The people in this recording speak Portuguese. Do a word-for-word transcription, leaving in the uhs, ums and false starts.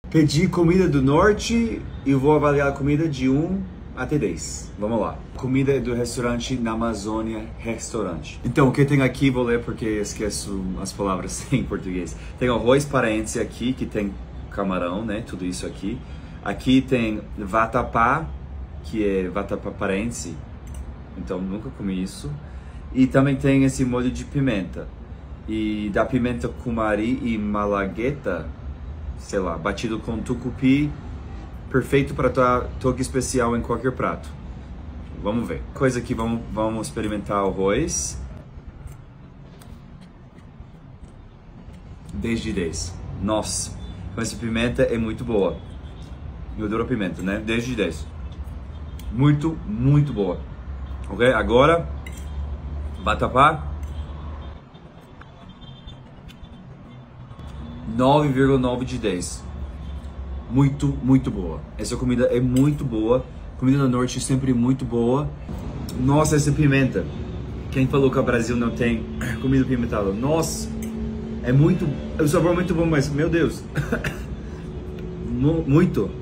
Pedi comida do norte e vou avaliar a comida de um até dez. Vamos lá. Comida do restaurante na Amazônia Restaurante. Então, o que tem aqui, vou ler porque esqueço as palavras em português. Tem arroz paraense aqui, que tem camarão, né? Tudo isso aqui. Aqui tem vatapá, que é vatapá paraense. Então, nunca comi isso. E também tem esse molho de pimenta. E da pimenta cumari e malagueta, sei lá, batido com tucupi, perfeito para toque especial em qualquer prato. Vamos ver. Coisa que vamos, vamos experimentar o arroz. dez de dez. Nossa, essa pimenta é muito boa. Eu adoro pimenta, né? dez de dez. Muito, muito boa. Ok? Agora, vatapá. nove vírgula nove de dez. Muito, muito boa. Essa comida é muito boa. Comida do norte é sempre muito boa. Nossa, essa pimenta. Quem falou que o Brasil não tem comida pimentada? Nossa, é muito... É um sabor muito bom, mas, meu Deus. Muito.